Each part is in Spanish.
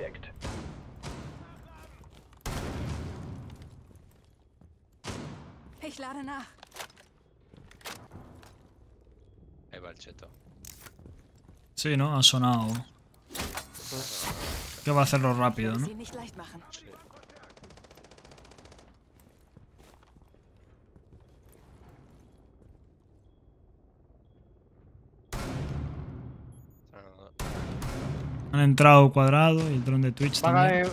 gedeckt. Ich lade nach. Ahí va el cheto. Sí, ¿no? Ha sonado. Que va a hacerlo rápido, ¿no? Sie nicht leicht machen. Sí. Han entrado cuadrado y el dron de Twitch también.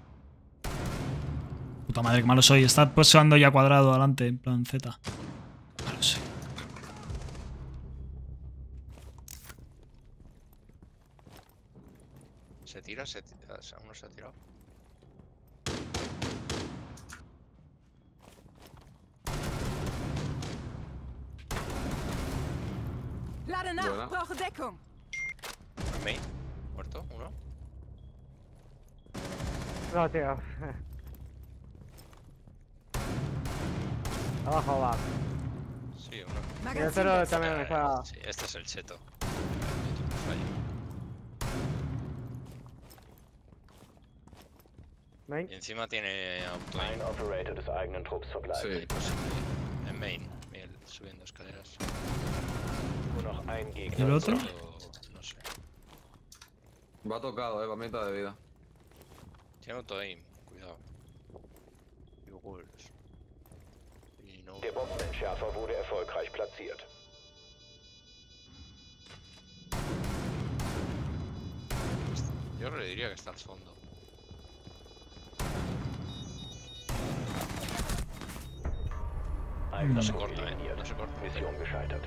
Puta madre, que malo soy. Está posando ya cuadrado adelante, en plan Z. Malo soy. Se tira, uno se ha tirado. Lade nach. Buena. Brauche Deckung. Main, muerto, uno. No, tío. Abajo va. Sí, uno. Y el cero Magazin. también está. Sí, este es el cheto. Main. Y encima tiene auto Ein Operator des eigenen Trupps verbleibt. Sí. en main. Miguel, subiendo escaleras. Nur noch ein ¿Y Gegner. el otro? No sé. Va tocado, va mitad de vida. Tiene auto aim, cuidado. Y wolves. Y no. Der Bombenentschärfer wurde erfolgreich platziert. Yo le diría que está al fondo. No se corta, no se corta. Mission gescheitert.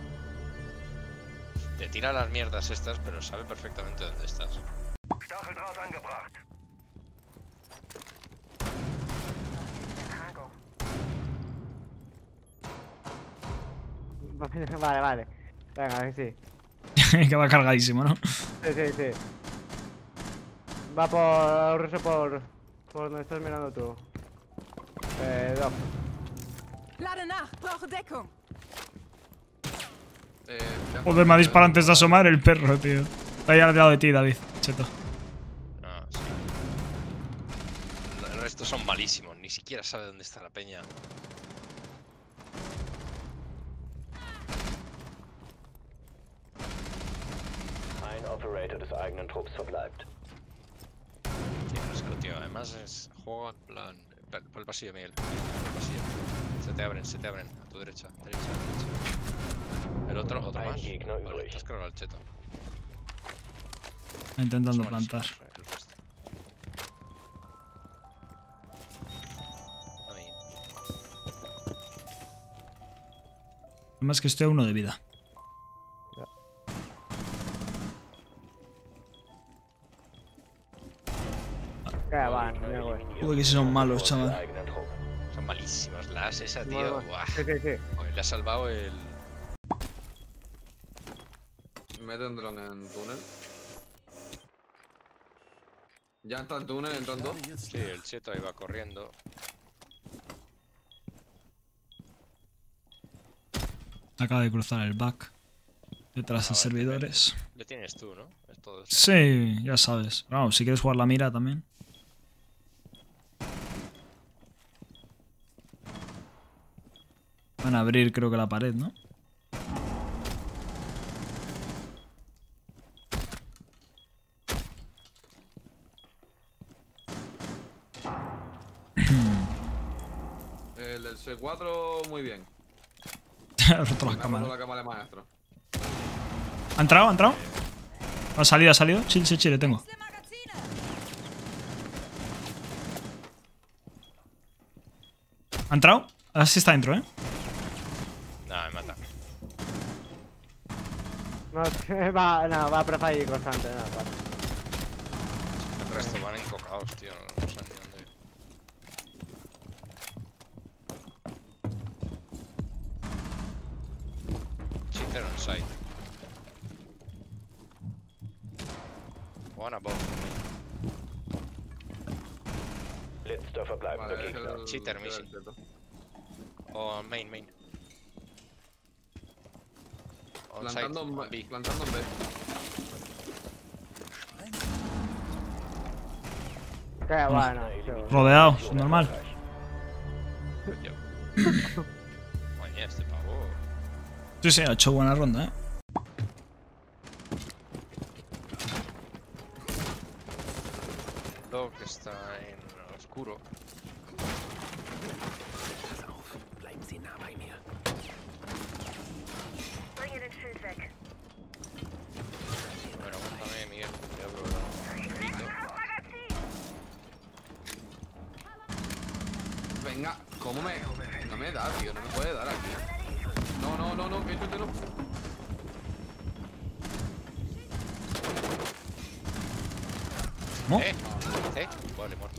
Te tira las mierdas estas, pero sabe perfectamente dónde estás. Stacheldraht angebracht. Vale, vale. Venga, sí. Que va cargadísimo, ¿no? Sí, sí, sí. Va por ruso por donde estás mirando tú. Doc. Lade nach. Brauche Deckung. Joder, me ha disparado antes de asomar el perro, tío. Está ahí al lado de ti, David. Cheto. Ah, sí. El resto son malísimos, ni siquiera sabe dónde está la peña. Ein Operator des eigenen Trupps verbleibt. Qué asco, tío. Además es juego en plan. Por el pasillo, Miguel. Por el pasillo. Se te abren. A tu derecha, derecha. El otro más. Gegner Vale, übrig. te has cargado el cheto. Está intentando Son plantar. malísimos, el resto. Ahí. Además que estoy a 1 de vida. Que van, me voy. Uy, que si son malos, Des chaval. eigenen Trupps. Son malísimos. La as esa, tío. Bueno, Buah. sí, sí, sí. Joder, le ha salvado el. Mete un dron en túnel. Ya está el túnel, entran dos. Sí, el cheto ahí va corriendo. Acaba de cruzar el back. Detrás de servidores. Le tienes tú, ¿no? Es todo eso. Sí, ya sabes. Vamos, si quieres jugar la mira también. Van a abrir, creo que la pared, ¿no? El del C4, muy bien. Ha roto las Me ha roto cámaras. la cámara de maestro. ¿Ha entrado? ¿Ha entrado? Ha salido, ha salido. Sí, sí, sí, le tengo. ¿Ha entrado? Ahora sí está dentro, ¿eh? Nada, me mata. No, va a prefalir constante. No, vale. El resto van encocados, tío. No saben ni dónde ir. Cheater on site. One above me. Letzter verbleibender Vale, es Gegner. el- Cheater, el missing. cheto. Oh, main. On site, Plantando on B. plantando en B. Que bueno, sí, bueno. Rodeado, es normal. Coño, este pavo. Sí, sí, ha hecho buena ronda, Dog está en oscuro. Bueno, aguántame, Miguel. Voy a probar. Venga, ¿cómo me...? No me da, tío, no me puede dar aquí. No, que yo no... ¿Cómo? Vale, muerto.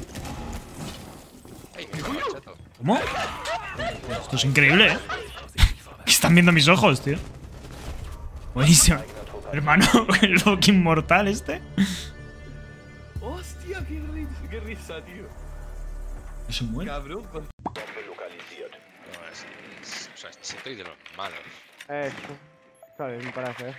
¡Ay, qué coño, chato! ¿Cómo? Esto es increíble, ¿eh? Están viendo mis ojos, tío. Buenísimo. Hermano, el Loki inmortal este. Hostia, qué risa, tío. Es un muere. Cabrón. Bombe lokalisiert. No, o sea, estoy de los malos. Eso. Sabes, me parece.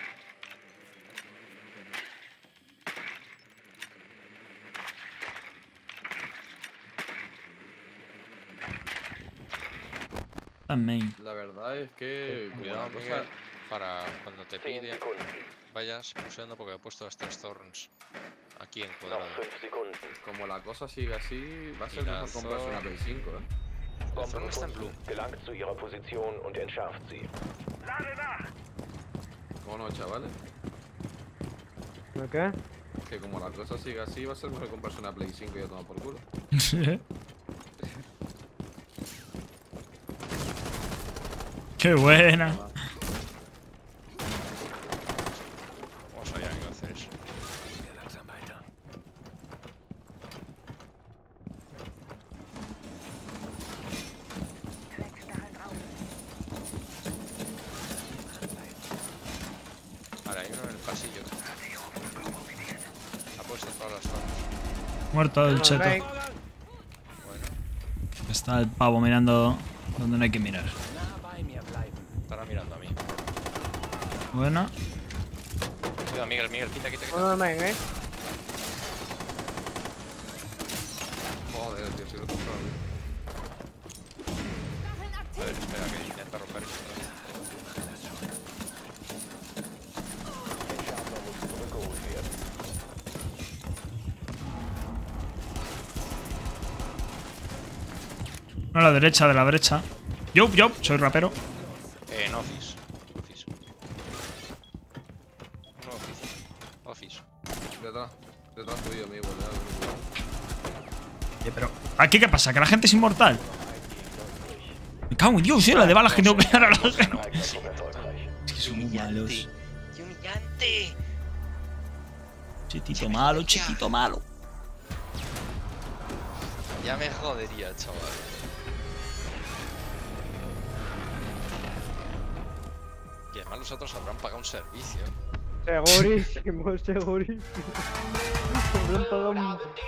También. La verdad es que... Cuidado, como la Miguel, cosa- para cuando te 10 pide, Sekunden. vayas pulsando porque he puesto las 3 thorns aquí en Noch cuadrado. 5 Sekunden. Como la cosa sigue así, va a ser Y la mejor comprarse una Play 5, ¿eh? La thorn está en blue. Gelangt zu ihrer Position und entschärft sie. ¿Cómo no, chavales? ¿De qué? Que como la cosa sigue así, va a ser mejor comprarse una Play 5 y ya toma por culo. Qué buena. ¿Cómo sabía que iba a hacer eso? Vale, hay uno en el pasillo. Ha puesto todas las thorns. Muerto el cheto. Ven. Bueno, Está el pavo mirando donde no hay que mirar. estará mirando a mí. Buena. Cuidado, Miguel, quita. No, ven, Joder, tío, si lo he comprado. A ver, espera, que intenta romper eso. Entschärfer muss zurückgeholt werden. No, a la derecha, de la brecha. Yo, soy rapero. En office. No, office. Detrás tuyo, amigo, Pero, ¿aquí qué pasa? ¿Que la gente es inmortal? Me cago en Dios, la de balas que tengo que dar a la gente. Eigner Trupp erfolgreich. Es que son muy malos. ¡Qué humillante! Chiquito malo, chiquito malo. Ya me jodería, chaval. Y además los otros habrán pagado un servicio. Segurísimo. Habrán pagado un